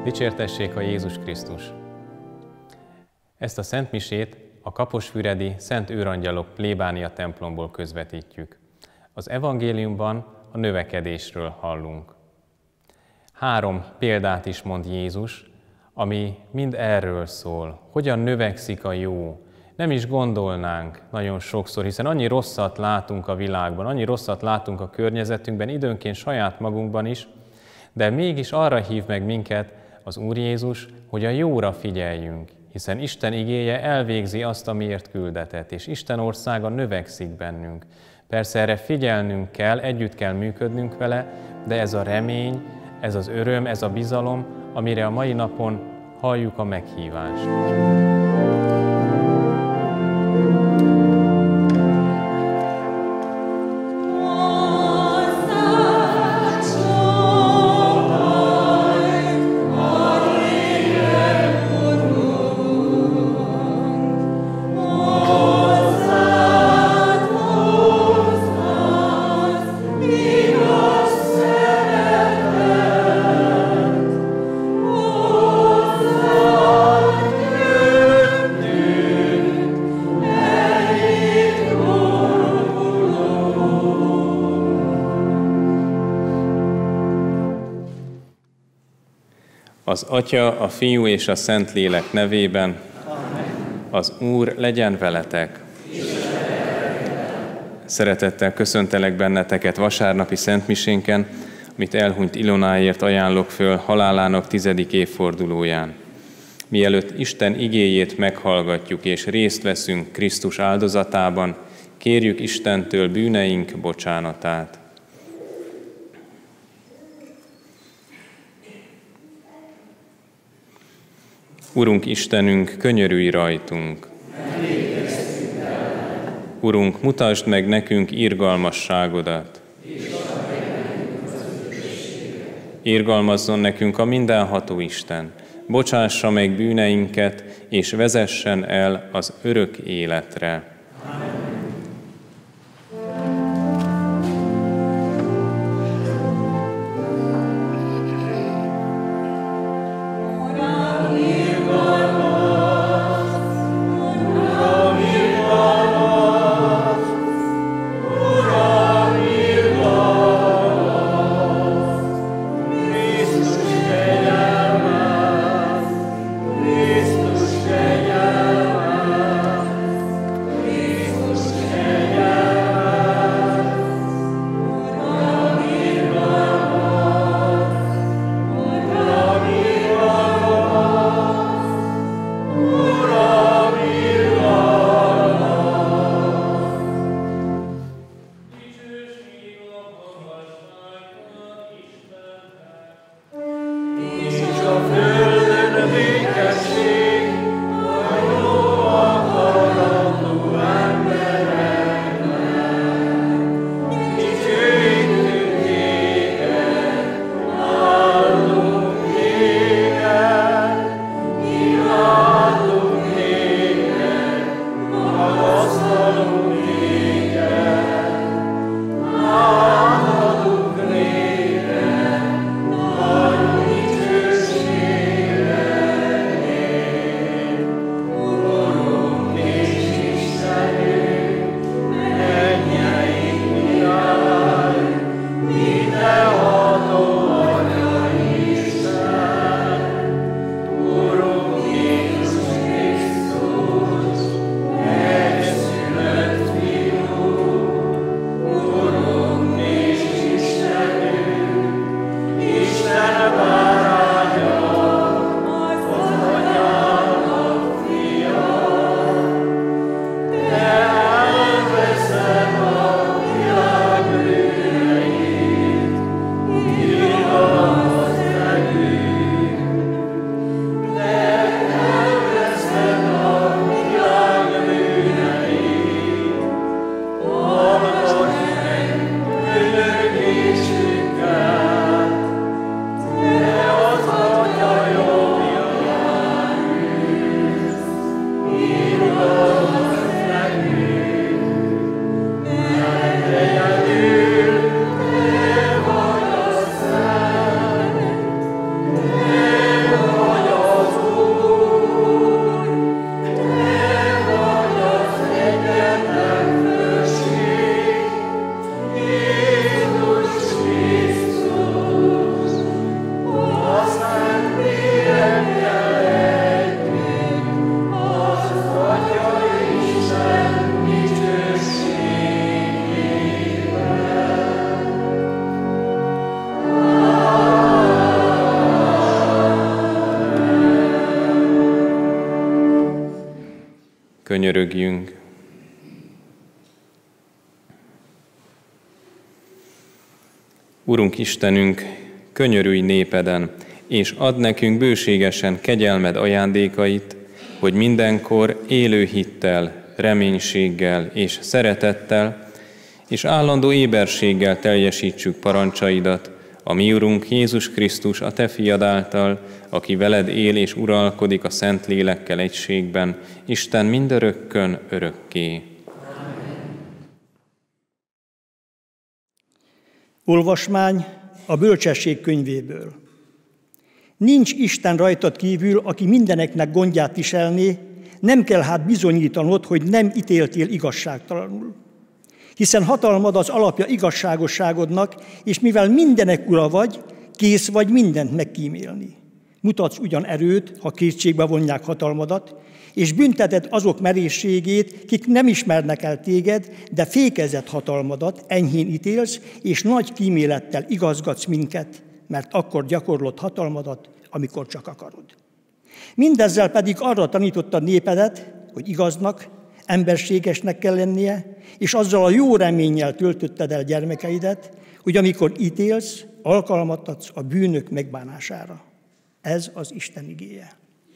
Dicsértessék a Jézus Krisztus! Ezt a szentmisét a kaposfüredi Szent Őrangyalok plébánia templomból közvetítjük. Az evangéliumban a növekedésről hallunk. 3 példát is mond Jézus, ami mind erről szól. Hogyan növekszik a jó? Nem is gondolnánk nagyon sokszor, hiszen annyi rosszat látunk a világban, annyi rosszat látunk a környezetünkben, időnként saját magunkban is, de mégis arra hív meg minket az Úr Jézus, hogy a jóra figyeljünk, hiszen Isten igéje elvégzi azt, amiért küldetett, és Isten országa növekszik bennünk. Persze erre figyelnünk kell, együtt kell működnünk vele, de ez a remény, ez az öröm, ez a bizalom, amire a mai napon halljuk a meghívást. Az Atya, a Fiú és a Szentlélek nevében, az Úr legyen veletek. Szeretettel köszöntelek benneteket vasárnapi szentmisénken, amit elhunyt Ilonáért ajánlok föl halálának 10. évfordulóján. Mielőtt Isten igéjét meghallgatjuk és részt veszünk Krisztus áldozatában, kérjük Istentől bűneink bocsánatát. Urunk Istenünk, könyörülj rajtunk! Urunk, mutasd meg nekünk irgalmasságodat! Irgalmazzon nekünk a mindenható Isten! Bocsássa meg bűneinket, és vezessen el az örök életre! Könyörögjünk. Urunk Istenünk, könyörülj népeden, és add nekünk bőségesen kegyelmed ajándékait, hogy mindenkor élő hittel, reménységgel és szeretettel, és állandó éberséggel teljesítsük parancsaidat, a mi Urunk Jézus Krisztus, a Te fiad által, aki veled él és uralkodik a Szent Lélekkel egységben, Isten mindörökkön örökké. Olvasmány a Bölcsesség könyvéből. Nincs Isten rajtad kívül, aki mindeneknek gondját viselné, nem kell hát bizonyítanod, hogy nem ítéltél igazságtalanul. Hiszen hatalmad az alapja igazságosságodnak, és mivel mindenek ura vagy, kész vagy mindent megkímélni. Mutatsz ugyan erőt, ha kétségbe vonják hatalmadat, és bünteted azok merészségét, kik nem ismernek el téged, de fékezed hatalmadat, enyhén ítélsz, és nagy kímélettel igazgatsz minket, mert akkor gyakorlod hatalmadat, amikor csak akarod. Mindezzel pedig arra tanítottad népedet, hogy igaznak, emberségesnek kell lennie, és azzal a jó reménnyel töltötted el gyermekeidet, hogy amikor ítélsz, alkalmat adsz a bűnök megbánására. Ez az Isten igéje.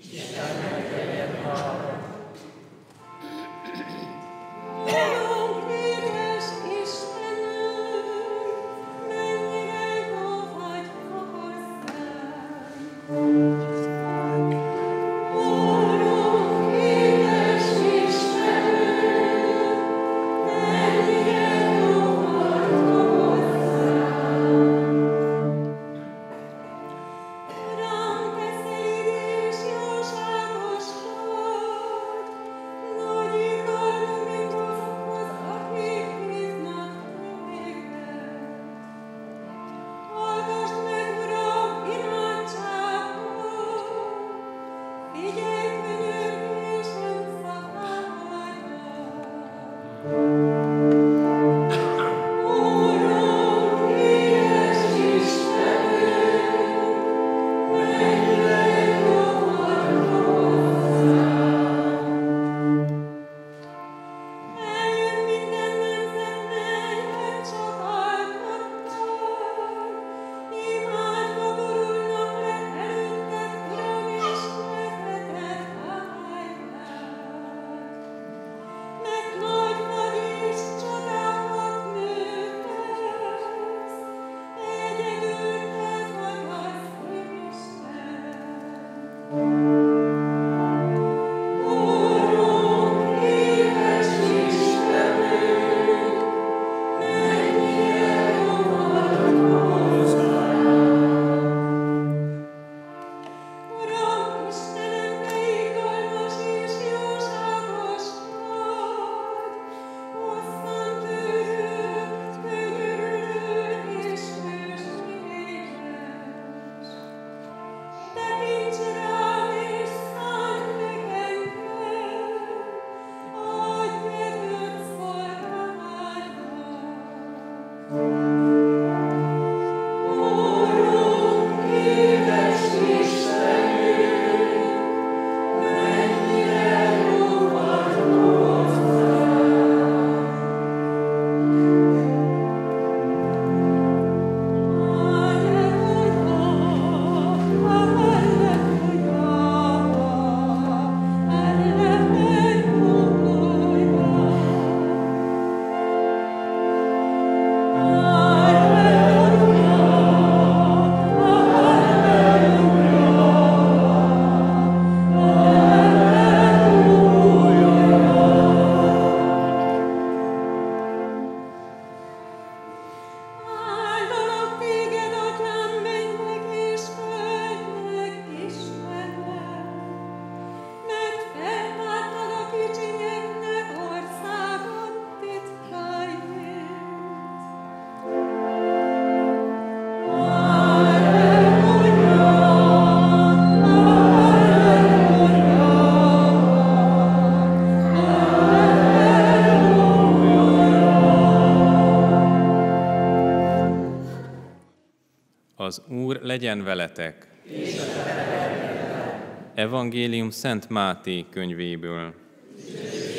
Az Úr legyen veletek! Evangélium Szent Máté könyvéből.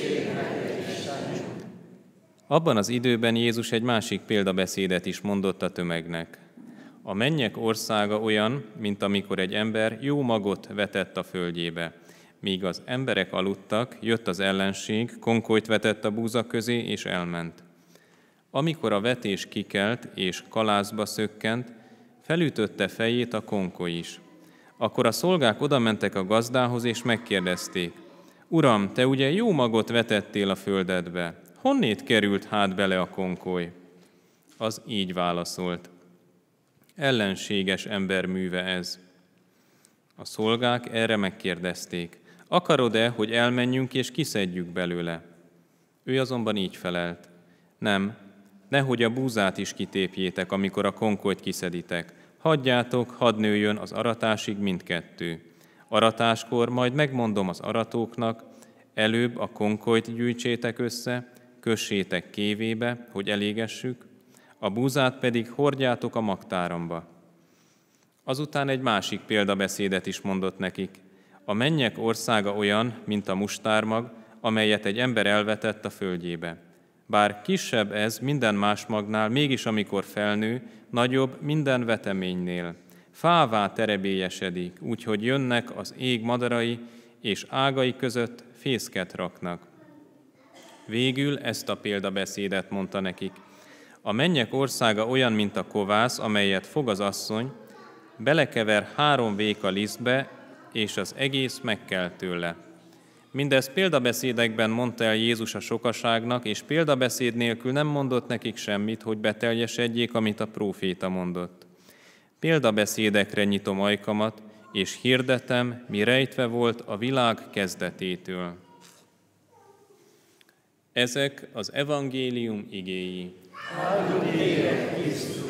Abban az időben Jézus egy másik példabeszédet is mondott a tömegnek. A mennyek országa olyan, mint amikor egy ember jó magot vetett a földjébe. Míg az emberek aludtak, jött az ellenség, konkolyt vetett a búza közé, és elment. Amikor a vetés kikelt és kalászba szökkent, felütötte fejét a konkoly is. Akkor a szolgák odamentek a gazdához, és megkérdezték: Uram, te ugye jó magot vetettél a földedbe, honnét került hát bele a konkoly? Az így válaszolt: Ellenséges ember műve ez. A szolgák erre megkérdezték: Akarod-e, hogy elmenjünk és kiszedjük belőle? Ő azonban így felelt: Nem, nehogy a búzát is kitépjétek, amikor a konkolyt kiszeditek. Hagyjátok, hadd nőjön az aratásig mindkettő. Aratáskor majd megmondom az aratóknak, előbb a konkolyt gyűjtsétek össze, kössétek kévébe, hogy elégessük, a búzát pedig hordjátok a magtáramba. Azután egy másik példabeszédet is mondott nekik. A mennyek országa olyan, mint a mustármag, amelyet egy ember elvetett a földjébe. Bár kisebb ez minden más magnál, mégis amikor felnő, nagyobb minden veteménynél. Fává terebélyesedik, úgyhogy jönnek az ég madarai, és ágai között fészket raknak. Végül ezt a példabeszédet mondta nekik. A mennyek országa olyan, mint a kovász, amelyet fog az asszony, belekever 3 véka lisztbe, és az egész megkel tőle. Mindezt példabeszédekben mondta el Jézus a sokaságnak, és példabeszéd nélkül nem mondott nekik semmit, hogy beteljesedjék, amit a próféta mondott. Példabeszédekre nyitom ajkamat, és hirdetem, mi rejtve volt a világ kezdetétől. Ezek az evangélium igéi. Áldott élet, Krisztus!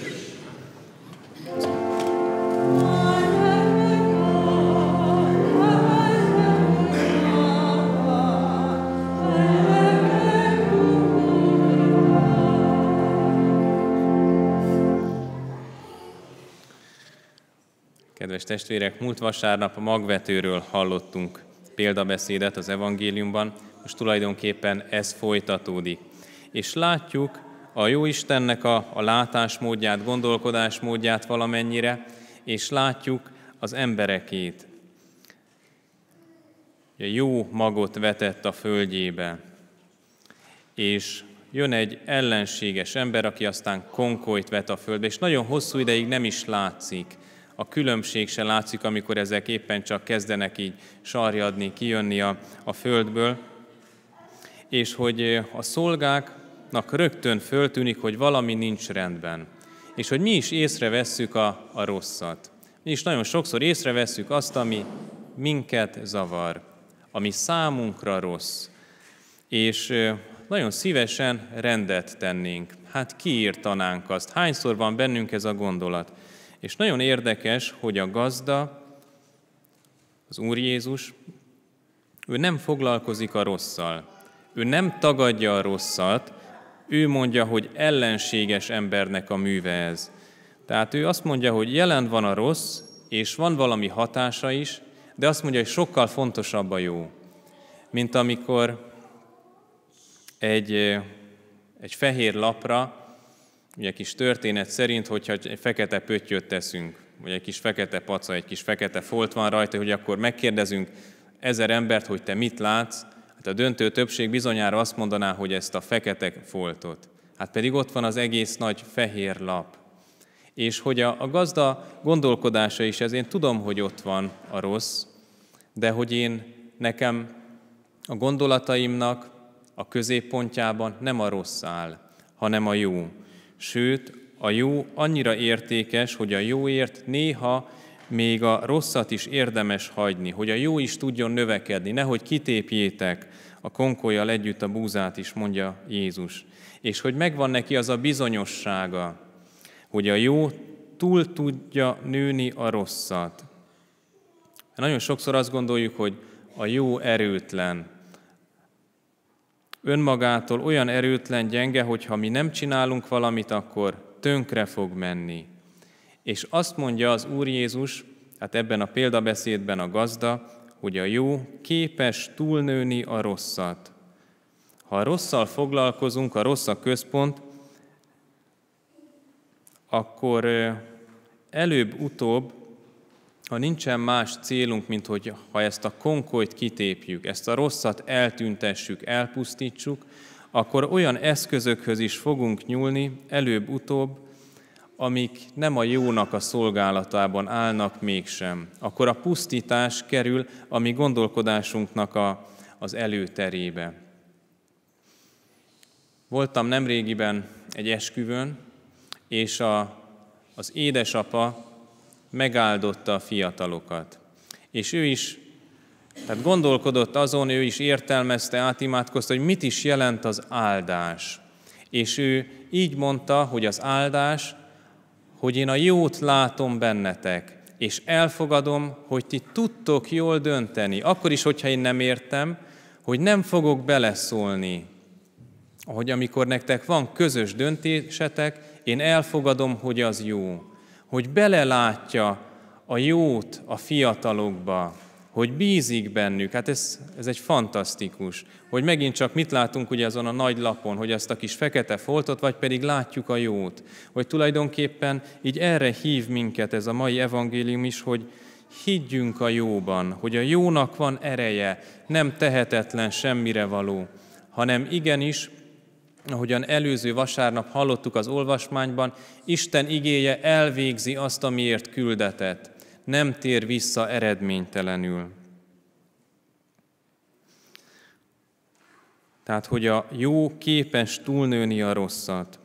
Kedves testvérek, múlt vasárnap a magvetőről hallottunk példabeszédet az evangéliumban, most tulajdonképpen ez folytatódik. És látjuk a Jóistennek a látásmódját, gondolkodásmódját valamennyire, és látjuk az emberekét. Jó magot vetett a földjébe, és jön egy ellenséges ember, aki aztán konkolyt vet a földbe, és nagyon hosszú ideig nem is látszik. A különbség se látszik, amikor ezek éppen csak kezdenek így sarjadni, kijönni a földből, és hogy a szolgáknak rögtön föltűnik, hogy valami nincs rendben, és hogy mi is észrevesszük a rosszat. Mi is nagyon sokszor észrevesszük azt, ami minket zavar, ami számunkra rossz, és nagyon szívesen rendet tennénk. Hát kiírtanánk azt? Hányszor van bennünk ez a gondolat? És nagyon érdekes, hogy a gazda, az Úr Jézus, ő nem foglalkozik a rosszal. Ő nem tagadja a rosszat, ő mondja, hogy ellenséges embernek a műve ez. Tehát ő azt mondja, hogy jelen van a rossz, és van valami hatása is, de azt mondja, hogy sokkal fontosabb a jó. Mint amikor egy fehér lapra, ugye kis történet szerint, hogyha egy fekete pöttyöt teszünk, vagy egy kis fekete paca, egy kis fekete folt van rajta, hogy akkor megkérdezünk 1000 embert, hogy te mit látsz, hát a döntő többség bizonyára azt mondaná, hogy ezt a fekete foltot. Hát pedig ott van az egész nagy fehér lap. És hogy a gazda gondolkodása is ez, én tudom, hogy ott van a rossz, de hogy nekem a gondolataimnak a középpontjában nem a rossz áll, hanem a jó. Sőt, a jó annyira értékes, hogy a jóért néha még a rosszat is érdemes hagyni, hogy a jó is tudjon növekedni, nehogy kitépjétek a konkollyal együtt a búzát is, mondja Jézus. És hogy megvan neki az a bizonyossága, hogy a jó túl tudja nőni a rosszat. Nagyon sokszor azt gondoljuk, hogy a jó erőtlen. Önmagától olyan erőtlen, gyenge, hogy ha mi nem csinálunk valamit, akkor tönkre fog menni. És azt mondja az Úr Jézus, hát ebben a példabeszédben a gazda, hogy a jó képes túlnőni a rosszat. Ha a rosszal foglalkozunk, a rossz a központ, akkor előbb-utóbb, ha nincsen más célunk, mint hogy ha ezt a konkolyt kitépjük, ezt a rosszat eltüntessük, elpusztítsuk, akkor olyan eszközökhöz is fogunk nyúlni előbb-utóbb, amik nem a jónak a szolgálatában állnak mégsem. Akkor a pusztítás kerül a mi gondolkodásunknak az előterébe. Voltam nemrégiben egy esküvőn, és az édesapa megáldotta a fiatalokat. És ő is, tehát gondolkodott azon, ő is értelmezte, átimádkozta, hogy mit is jelent az áldás. És ő így mondta, hogy az áldás, hogy én a jót látom bennetek, és elfogadom, hogy ti tudtok jól dönteni. Akkor is, hogyha én nem értem, hogy nem fogok beleszólni. Hogy amikor nektek van közös döntésetek, én elfogadom, hogy az jó. Hogy belelátja a jót a fiatalokba, hogy bízik bennük. Hát ez egy fantasztikus. Hogy megint csak mit látunk ugye azon a nagy lapon, hogy azt a kis fekete foltot, vagy pedig látjuk a jót. Hogy tulajdonképpen így erre hív minket ez a mai evangélium is, hogy higgyünk a jóban, hogy a jónak van ereje, nem tehetetlen, semmire való, hanem igenis, ahogyan előző vasárnap hallottuk az olvasmányban, Isten igéje elvégzi azt, amiért küldetett. Nem tér vissza eredménytelenül. Tehát, hogy a jó képes túlnőni a rosszat.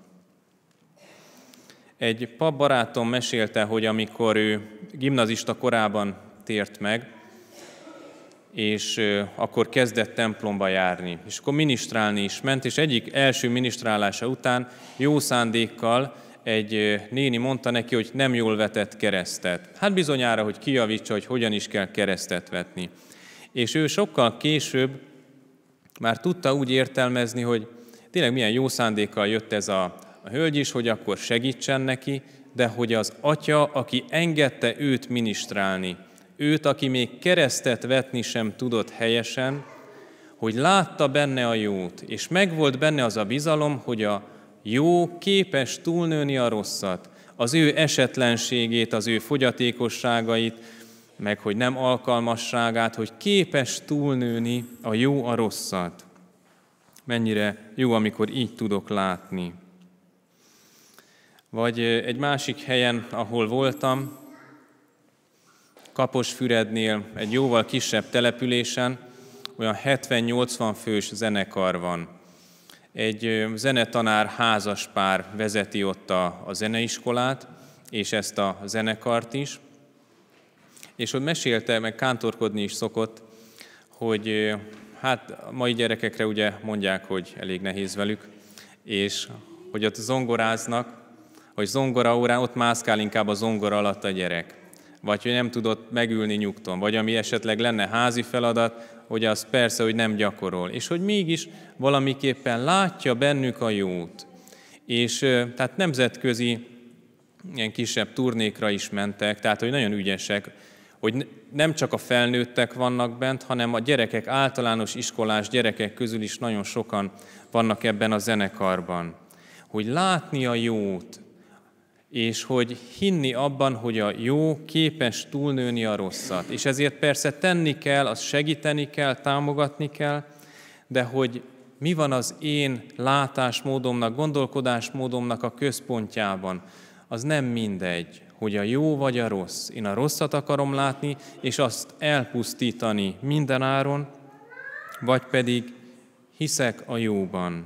Egy papbarátom mesélte, hogy amikor ő gimnazista korában tért meg, és akkor kezdett templomba járni, és akkor minisztrálni is ment, és egyik első minisztrálása után jó szándékkal egy néni mondta neki, hogy nem jól vetett keresztet. Hát bizonyára, hogy kijavítsa, hogy hogyan is kell keresztet vetni. És ő sokkal később már tudta úgy értelmezni, hogy tényleg milyen jó szándékkal jött ez a hölgy is, hogy akkor segítsen neki, de hogy az atya, aki engedte őt minisztrálni, őt, aki még keresztet vetni sem tudott helyesen, hogy látta benne a jót, és megvolt benne az a bizalom, hogy a jó képes túlnőni a rosszat, az ő esetlenségét, az ő fogyatékosságait, meg hogy nem alkalmasságát, hogy képes túlnőni a jó a rosszat. Mennyire jó, amikor így tudok látni. Vagy egy másik helyen, ahol voltam, Kaposfürednél, egy jóval kisebb településen, olyan 70-80 fős zenekar van. Egy zenetanár házaspár vezeti ott a zeneiskolát, és ezt a zenekart is. És ott mesélte, meg kántorkodni is szokott, hogy hát a mai gyerekekre ugye mondják, hogy elég nehéz velük, és hogy ott zongoráznak, hogy zongoraórán ott mászkál inkább a zongora alatt a gyerek. Vagy hogy nem tudott megülni nyugton, vagy ami esetleg lenne házi feladat, hogy az persze, hogy nem gyakorol. És hogy mégis valamiképpen látja bennük a jót. És tehát nemzetközi ilyen kisebb turnékra is mentek, tehát hogy nagyon ügyesek, hogy nem csak a felnőttek vannak bent, hanem a gyerekek, általános iskolás gyerekek közül is nagyon sokan vannak ebben a zenekarban. Hogy látni a jót, és hogy hinni abban, hogy a jó képes túlnőni a rosszat. És ezért persze tenni kell, azt segíteni kell, támogatni kell, de hogy mi van az én látásmódomnak, gondolkodásmódomnak a központjában, az nem mindegy, hogy a jó vagy a rossz. Én a rosszat akarom látni, és azt elpusztítani mindenáron, vagy pedig hiszek a jóban.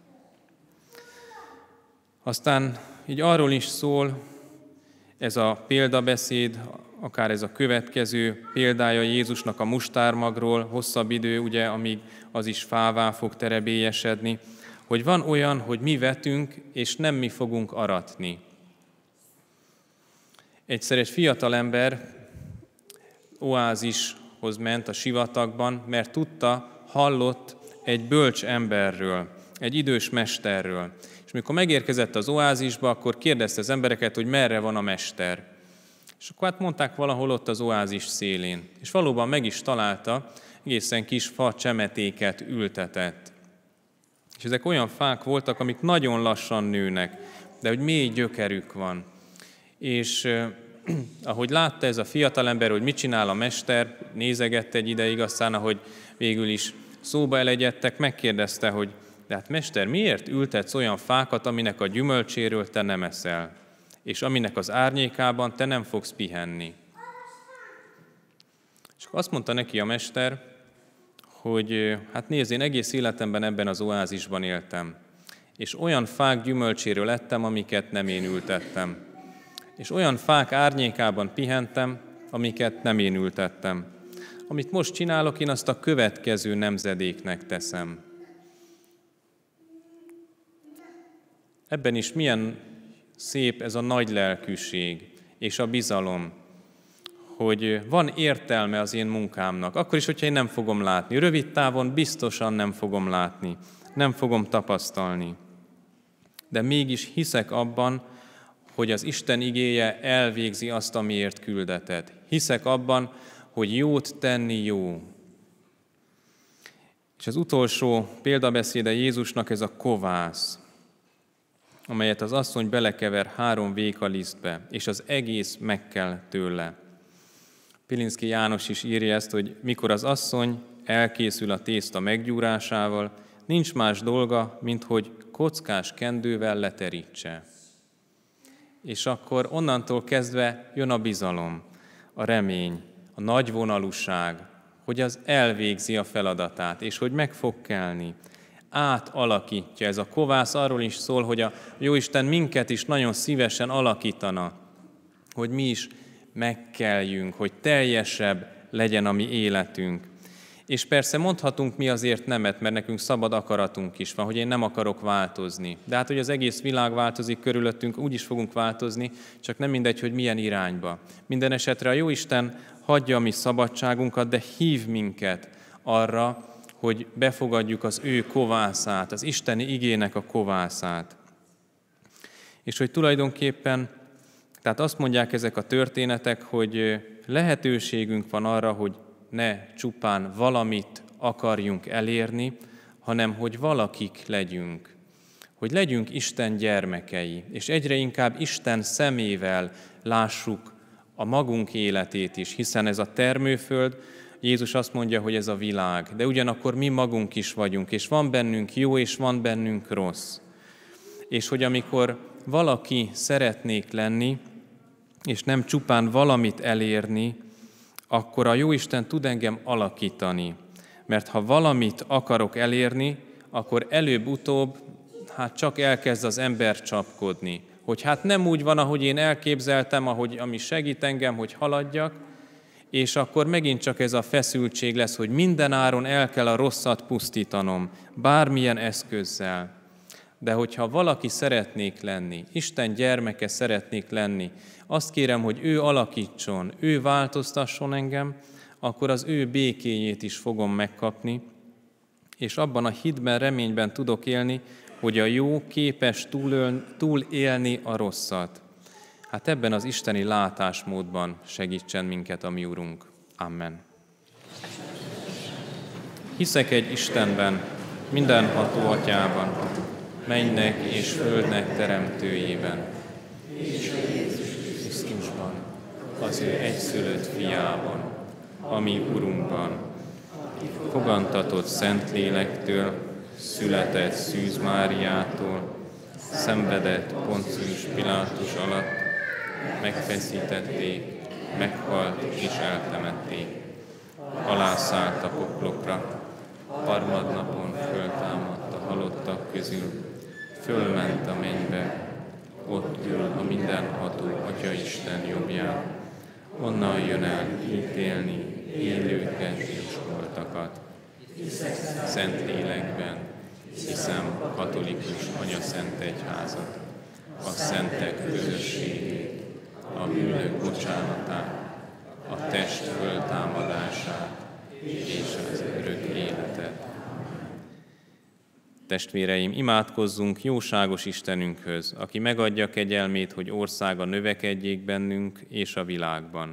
Aztán így arról is szól ez a példabeszéd, akár ez a következő példája Jézusnak a mustármagról, hosszabb idő, ugye, amíg az is fává fog terebélyesedni, hogy van olyan, hogy mi vetünk, és nem mi fogunk aratni. Egyszer egy fiatalember oázishoz ment a sivatagban, mert tudta, hallott egy bölcs emberről, egy idős mesterről. És mikor megérkezett az oázisba, akkor kérdezte az embereket, hogy merre van a mester. És akkor hát mondták valahol ott az oázis szélén. És valóban meg is találta, egészen kis fa csemetéket ültetett. És ezek olyan fák voltak, amik nagyon lassan nőnek, de hogy mély gyökerük van. És ahogy látta ez a fiatalember, hogy mit csinál a mester, nézegette egy ideig, aztán ahogy végül is szóba elegyedtek, megkérdezte, hogy de hát mester, miért ültetsz olyan fákat, aminek a gyümölcséről te nem eszel, és aminek az árnyékában te nem fogsz pihenni? És azt mondta neki a mester, hogy hát nézd, én egész életemben ebben az oázisban éltem, és olyan fák gyümölcséről ettem, amiket nem én ültettem, és olyan fák árnyékában pihentem, amiket nem én ültettem. Amit most csinálok, én azt a következő nemzedéknek teszem. Ebben is milyen szép ez a nagy lelkűség és a bizalom, hogy van értelme az én munkámnak, akkor is, hogyha én nem fogom látni. Rövid távon biztosan nem fogom látni, nem fogom tapasztalni. De mégis hiszek abban, hogy az Isten igéje elvégzi azt, amiért küldetett. Hiszek abban, hogy jót tenni jó. És az utolsó példabeszéde Jézusnak ez a kovász, amelyet az asszony belekever 3 vékalisztbe, és az egész megkel tőle. Pilinszky János is írja ezt, hogy mikor az asszony elkészül a tészta meggyúrásával, nincs más dolga, mint hogy kockás kendővel leterítse. És akkor onnantól kezdve jön a bizalom, a remény, a nagyvonalúság, hogy az elvégzi a feladatát, és hogy meg fog kelni. Átalakítja. Ez a kovász arról is szól, hogy a Jóisten minket is nagyon szívesen alakítana, hogy mi is megkeljünk, hogy teljesebb legyen a mi életünk. És persze mondhatunk mi azért nemet, mert nekünk szabad akaratunk is van, hogy én nem akarok változni. De hát, hogy az egész világ változik körülöttünk, úgy is fogunk változni, csak nem mindegy, hogy milyen irányba. Minden esetre a Jóisten hagyja a mi szabadságunkat, de hív minket arra, hogy befogadjuk az ő kovászát, az isteni igének a kovászát. És hogy tulajdonképpen, tehát azt mondják ezek a történetek, hogy lehetőségünk van arra, hogy ne csupán valamit akarjunk elérni, hanem hogy valakik legyünk. Hogy legyünk Isten gyermekei, és egyre inkább Isten szemével lássuk a magunk életét is, hiszen ez a termőföld, Jézus azt mondja, hogy ez a világ, de ugyanakkor mi magunk is vagyunk, és van bennünk jó, és van bennünk rossz. És hogy amikor valaki szeretnék lenni, és nem csupán valamit elérni, akkor a Jóisten tud engem alakítani. Mert ha valamit akarok elérni, akkor előbb-utóbb csak elkezd az ember csapkodni. Hogy hát nem úgy van, ahogy én elképzeltem, ami segít engem, hogy haladjak, és akkor megint csak ez a feszültség lesz, hogy minden áron el kell a rosszat pusztítanom, bármilyen eszközzel. De hogyha valaki szeretnék lenni, Isten gyermeke szeretnék lenni, azt kérem, hogy ő alakítson, ő változtasson engem, akkor az ő békéjét is fogom megkapni, és abban a hitben, reményben tudok élni, hogy a jó képes túlélni a rosszat. Hát ebben az isteni látásmódban segítsen minket a mi Urunk. Amen. Hiszek egy Istenben, mindenható Atyában, mennynek és földnek teremtőjében, és a Jézus Krisztusban, az ő egyszülött fiában, ami Urunkban, fogantatott Szentlélektől, született Szűz Máriától, szenvedett Poncius Pilátus alatt, megfeszítették, meghalt és eltemették. Alászállt a poklokra, harmadnapon föltámadt a halottak közül, fölment a mennybe, ott ül a mindenható Atyaisten jobbján, onnan jön el ítélni élőket és holtakat. Szentlélekben hiszem katolikus anyaszent egyházat, a szentek közösségét, a bűnök bocsánatát, a test föltámadását és az örök életet. Testvéreim, imádkozzunk jóságos Istenünkhöz, aki megadja kegyelmét, hogy országa növekedjék bennünk és a világban.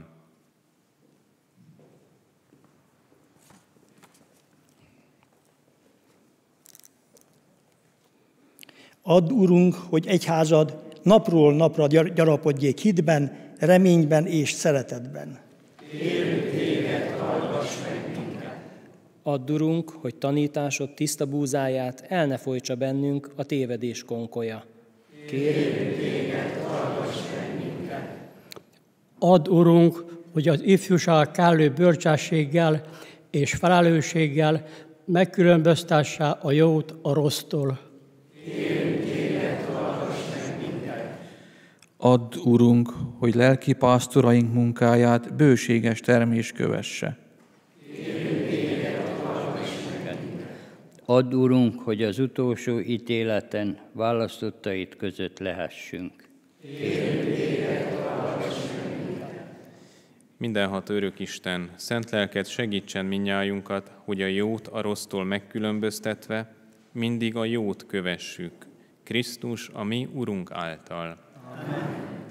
Add, Urunk, hogy egyházad napról napra gyarapodjék hitben, reményben és szeretetben. Kérünk téged, hallgass meg minket. Add, Urunk, hogy tanításod tiszta búzáját el ne folytsa bennünk a tévedés konkolya. Kérünk téged, hallgass meg minket. Add, Urunk, hogy az ifjúság kellő bölcsességgel és felelősséggel megkülönböztesse a jót a rossztól. Kérünk téged, hallgass meg minket. Add, Urunk, hogy lelki pásztoraink munkáját bőséges termés kövesse. Kérünk téged, hallgass meg. Add, Urunk, hogy az utolsó ítéleten választottait között lehessünk. Kérünk téged, hallgass meg minket. Mindenható örök Isten, szent lelked segítsen mindnyájunkat, hogy a jót a rossztól megkülönböztetve mindig a jót kövessük. Krisztus, a mi Urunk által. Amen.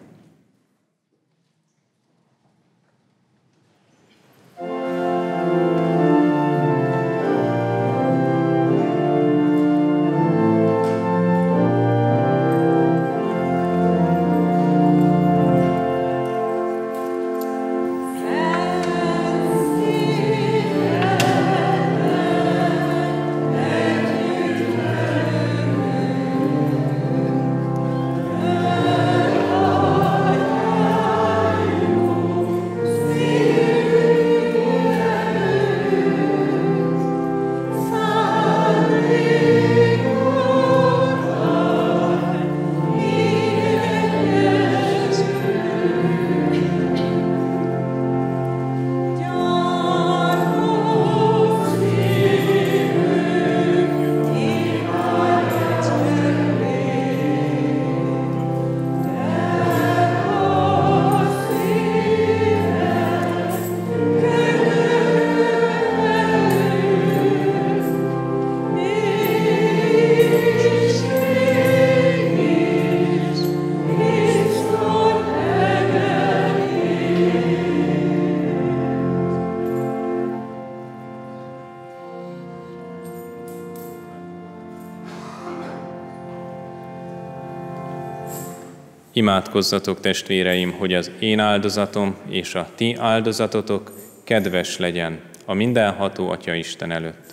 Imádkozzatok, testvéreim, hogy az én áldozatom és a ti áldozatotok kedves legyen a mindenható Atya Isten előtt.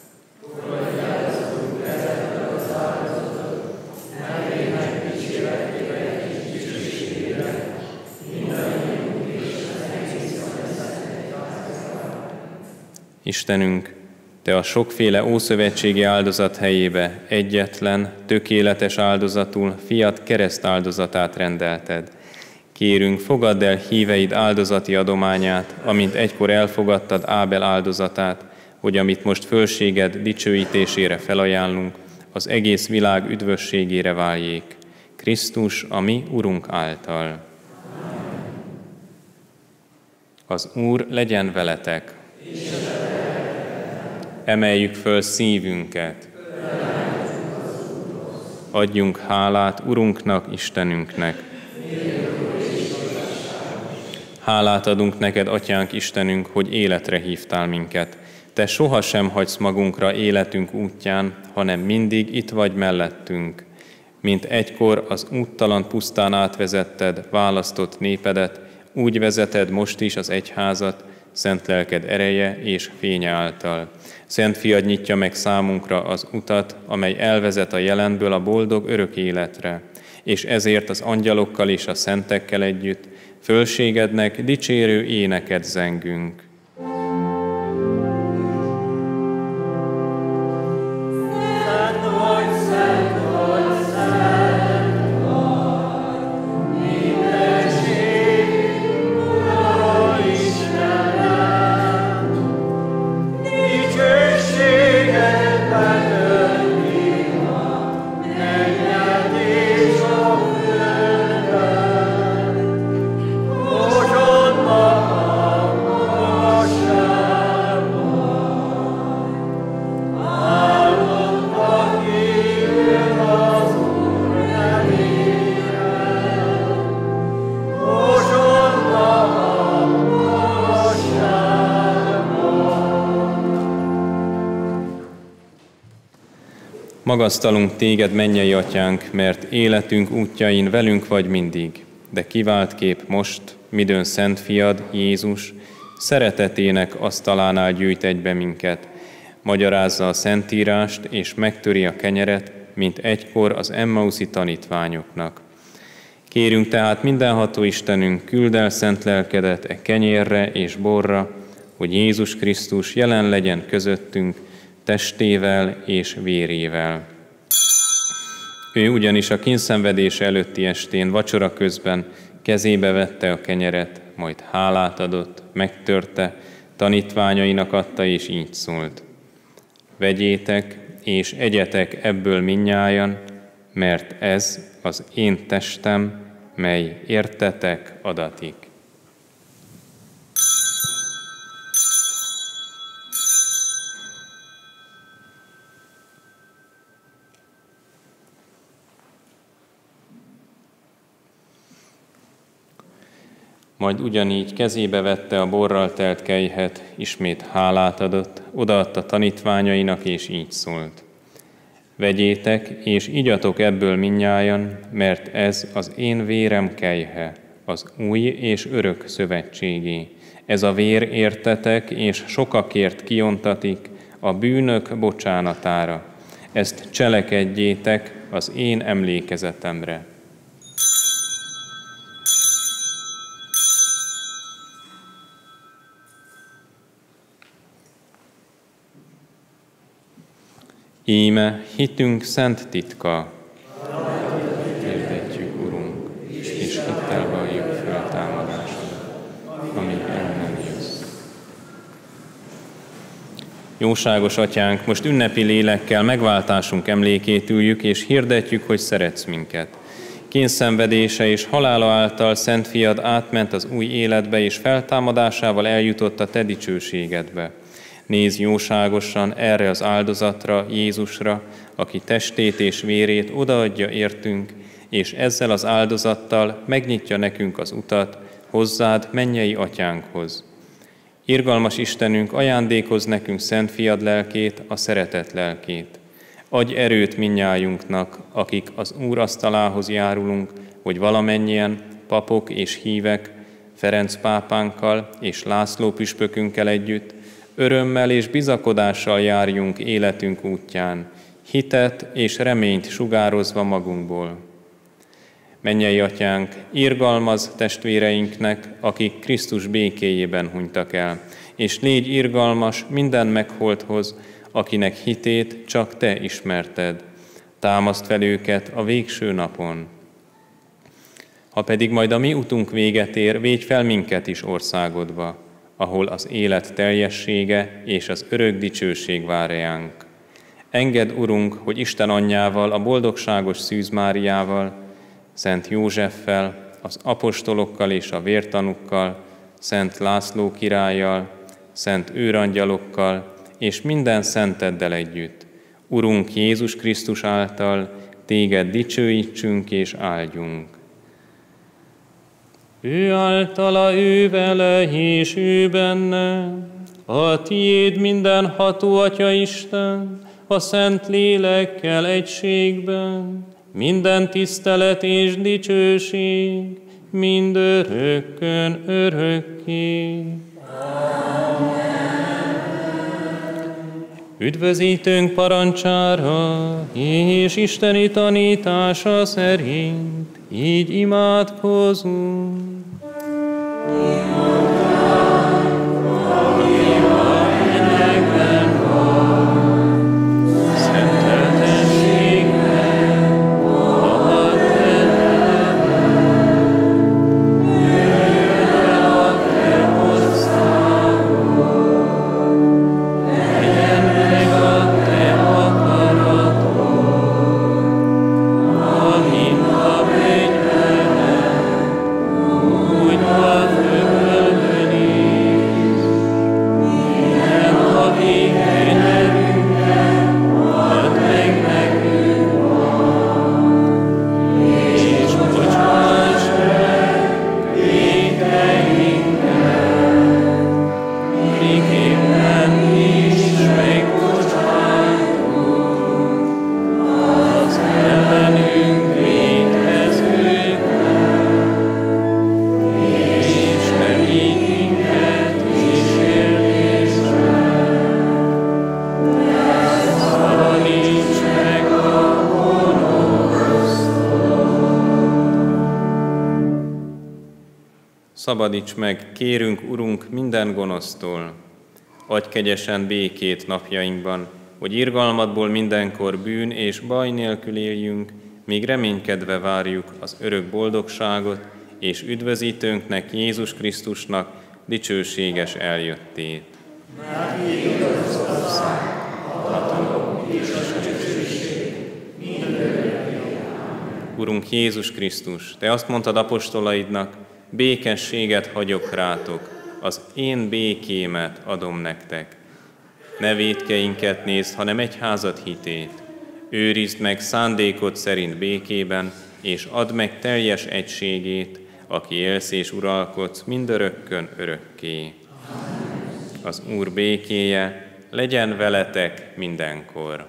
Istenünk, Te a sokféle ószövetségi áldozat helyébe egyetlen, tökéletes áldozatul fiat kereszt áldozatát rendelted. Kérünk, fogadd el híveid áldozati adományát, amint egykor elfogadtad Ábel áldozatát, hogy amit most fölséged dicsőítésére felajánlunk, az egész világ üdvösségére váljék. Krisztus, a mi Urunk által. Az Úr legyen veletek. Emeljük föl szívünket. Adjunk hálát Urunknak, Istenünknek. Hálát adunk neked, Atyánk Istenünk, hogy életre hívtál minket. Te sohasem hagysz magunkra életünk útján, hanem mindig itt vagy mellettünk. Mint egykor az úttalan pusztán átvezetted választott népedet, úgy vezeted most is az egyházat, szent lelked ereje és fénye által. Szent fiad nyitja meg számunkra az utat, amely elvezet a jelenből a boldog örök életre, és ezért az angyalokkal és a szentekkel együtt fölségednek dicsérő éneket zengünk. Oh, Magasztalunk téged, mennyei atyánk, mert életünk útjain velünk vagy mindig, de kivált kép most, midőn szent fiad, Jézus, szeretetének asztalánál gyűjt egybe minket, magyarázza a szentírást és megtöri a kenyeret, mint egykor az Emmauszi tanítványoknak. Kérünk tehát mindenható Istenünk, küld el szent lelkedet e kenyérre és borra, hogy Jézus Krisztus jelen legyen közöttünk testével és vérével. Ő ugyanis a kíndszenvedése előtti estén vacsora közben kezébe vette a kenyeret, majd hálát adott, megtörte, tanítványainak adta és így szólt: vegyétek és egyetek ebből mindnyájan, mert ez az én testem, mely értetek adatik. Majd ugyanígy kezébe vette a borral telt kelyhet, ismét hálát adott, odaadta tanítványainak, és így szólt: vegyétek, és igyatok ebből mindnyájan, mert ez az én vérem kelyhe, az új és örök szövetségé. Ez a vér értetek, és sokakért kiontatik a bűnök bocsánatára. Ezt cselekedjétek az én emlékezetemre. Íme hitünk szent titka. Hirdetjük, Urunk, és hittel valljuk föltámadásodat, amíg el nem jössz. Jóságos Atyánk, most ünnepi lélekkel megváltásunk emlékét üljük, és hirdetjük, hogy szeretsz minket. Kényszenvedése és halála által Szent Fiad átment az új életbe, és feltámadásával eljutott a te dicsőségedbe. Nézz jóságosan erre az áldozatra, Jézusra, aki testét és vérét odaadja értünk, és ezzel az áldozattal megnyitja nekünk az utat hozzád, mennyei atyánkhoz. Irgalmas Istenünk, ajándékozz nekünk Szent Fiad lelkét, a szeretet lelkét. Adj erőt mindnyájunknak, akik az Úr asztalához járulunk, hogy valamennyien, papok és hívek, Ferenc pápánkkal és László püspökünkkel együtt, örömmel és bizakodással járjunk életünk útján, hitet és reményt sugározva magunkból. Mennyei atyánk, irgalmazz testvéreinknek, akik Krisztus békéjében hunytak el, és légy irgalmas minden megholthoz, akinek hitét csak te ismerted. Támaszd fel őket a végső napon. Ha pedig majd a mi utunk véget ér, védj fel minket is országodba, ahol az élet teljessége és az örök dicsőség vár ránk. Engedd, Urunk, hogy Isten anyjával, a boldogságos Szűz Máriával, Szent Józseffel, az apostolokkal és a vértanukkal, Szent László királlyal, szent őrangyalokkal és minden szenteddel együtt, Urunk Jézus Krisztus által téged dicsőítsünk és áldjunk. Ő általa, ő vele és ő benne, a tiéd mindenható Atya Isten, a Szent Lélekkel egységben, minden tisztelet és dicsőség, mindörökkön örökké. Üdvözítőnk parancsára és isteni tanítása szerint így imádkozunk. Úgy a földön, Szabadíts meg, kérünk, Urunk, minden gonosztól. Adj kegyesen békét napjainkban, hogy irgalmadból mindenkor bűn és baj nélkül éljünk, míg reménykedve várjuk az örök boldogságot és üdvözítőnknek, Jézus Krisztusnak dicsőséges eljöttét. Urunk Jézus Krisztus, Te azt mondtad apostolaidnak, békességet hagyok rátok, az én békémet adom nektek. Ne vétkeinket nézd, hanem egyházad hitét. Őrizd meg szándékod szerint békében, és add meg teljes egységét, aki élsz és uralkodsz mindörökkön örökké. Az Úr békéje legyen veletek mindenkor.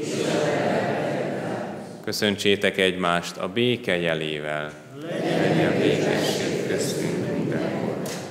Köszöntsétek egymást a béke jelével. Legyen békesség köztünk mindenkor.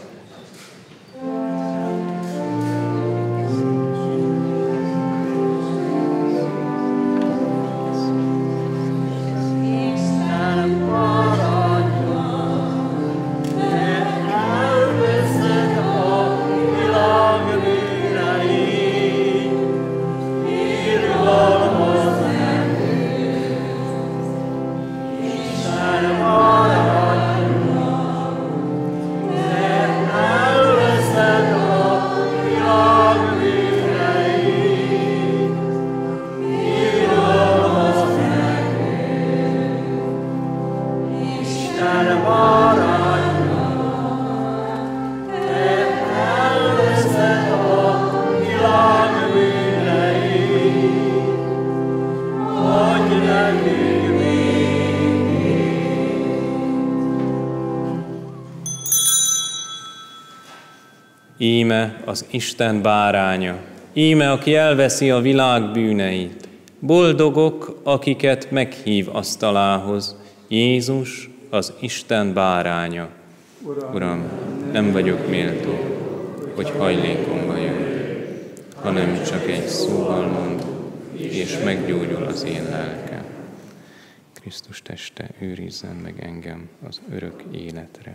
Íme az Isten báránya, íme, aki elveszi a világ bűneit. Boldogok, akiket meghív asztalához, Jézus az Isten báránya. Uram, nem vagyok méltó, hogy hajlékomba jön, hanem csak egy szóval mond, és meggyógyul az én lelkem. Krisztus teste, őrizzen meg engem az örök életre.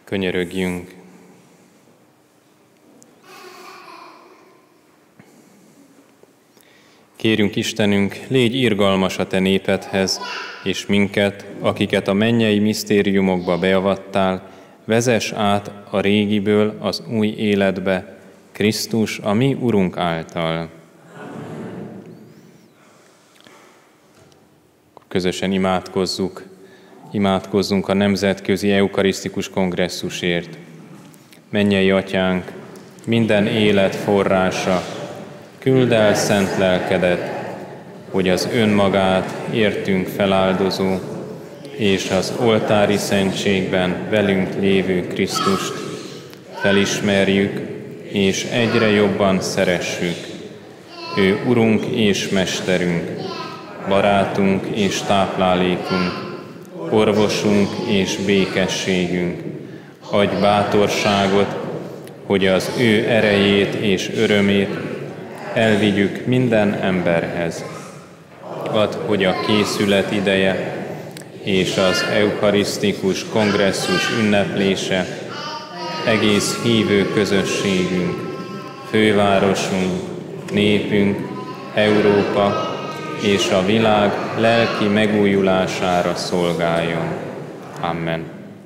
Könyörögjünk. Kérünk Istenünk, légy irgalmas a Te népedhez, és minket, akiket a mennyei misztériumokba beavattál, vezess át a régiből az új életbe, Krisztus, a mi Urunk által. Közösen imádkozzunk a Nemzetközi Eukarisztikus Kongresszusért. Mennyei Atyánk, minden élet forrása, küld el szent lelkedet, hogy az önmagát értünk feláldozó, és az oltári szentségben velünk lévő Krisztust felismerjük, és egyre jobban szeressük. Ő Urunk és Mesterünk, barátunk és táplálékunk, orvosunk és békességünk. Adj bátorságot, hogy az ő erejét és örömét elvigyük minden emberhez. Add, hogy a készület ideje és az eukarisztikus kongresszus ünneplése egész hívő közösségünk, fővárosunk, népünk, Európa és a világ lelki megújulására szolgáljon. Amen.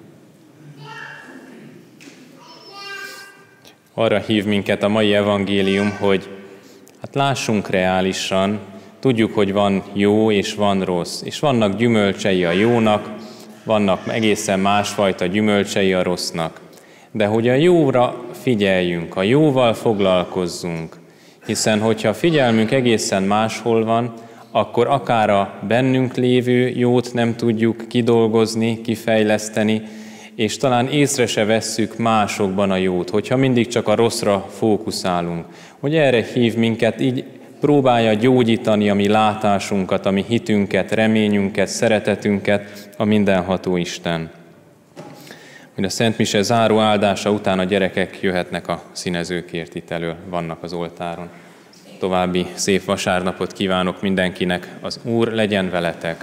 Arra hív minket a mai evangélium, hogy lássunk reálisan, tudjuk, hogy van jó és van rossz, és vannak gyümölcsei a jónak, vannak egészen másfajta gyümölcsei a rossznak. De hogy a jóra figyeljünk, a jóval foglalkozzunk, hiszen hogyha a figyelmünk egészen máshol van, akkor akár a bennünk lévő jót nem tudjuk kidolgozni, kifejleszteni, és talán észre se vesszük másokban a jót, hogyha mindig csak a rosszra fókuszálunk. Hogy erre hív minket, így próbálja gyógyítani a mi látásunkat, a mi hitünket, reményünket, szeretetünket a mindenható Isten. Hogy a Szent Mise záró áldása után a gyerekek jöhetnek a színezőkért, itt elő vannak az oltáron. További szép vasárnapot kívánok mindenkinek, az Úr legyen veletek!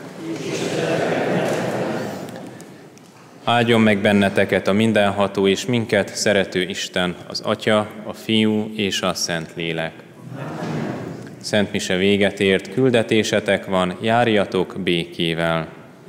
Áldjon meg benneteket a mindenható és minket szerető Isten, az Atya, a Fiú és a Szentlélek. Szent Mise véget ért, küldetésetek van, járjatok békével.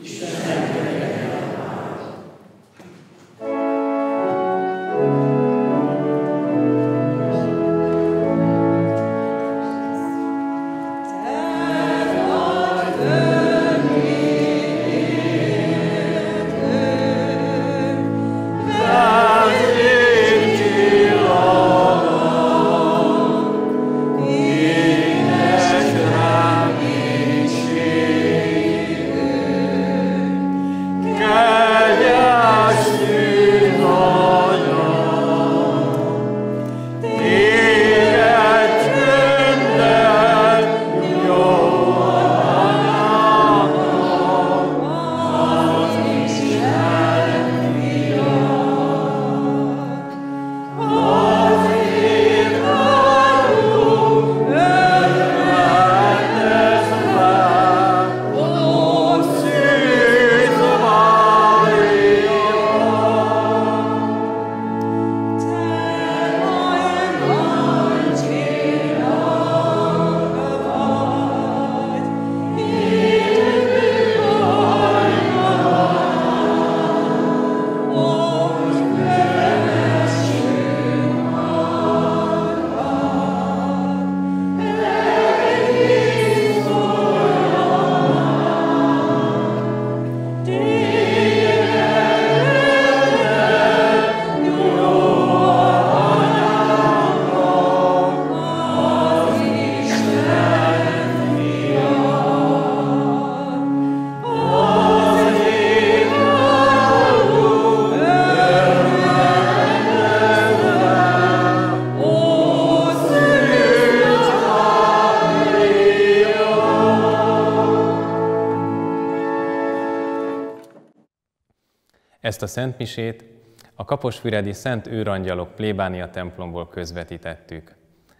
Ezt a szentmisét a kaposfüredi Szent Őrangyalok plébánia templomból közvetítettük.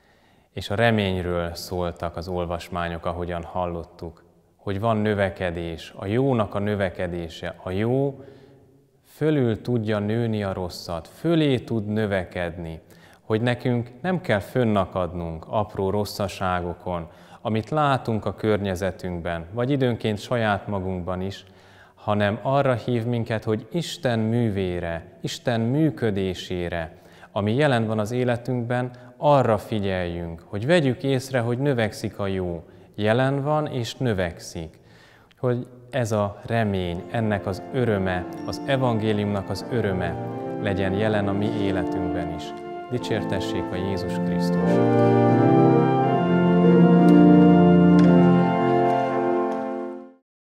És a reményről szóltak az olvasmányok, ahogyan hallottuk, hogy van növekedés, a jónak a növekedése, a jó fölül tudja nőni a rosszat, fölé tud növekedni, hogy nekünk nem kell fönnakadnunk apró rosszaságokon, amit látunk a környezetünkben, vagy időnként saját magunkban is, hanem arra hív minket, hogy Isten művére, Isten működésére, ami jelen van az életünkben, arra figyeljünk, hogy vegyük észre, hogy növekszik a jó. Jelen van és növekszik. Hogy ez a remény, ennek az öröme, az evangéliumnak az öröme legyen jelen a mi életünkben is. Dicsértessék a Jézus Krisztus!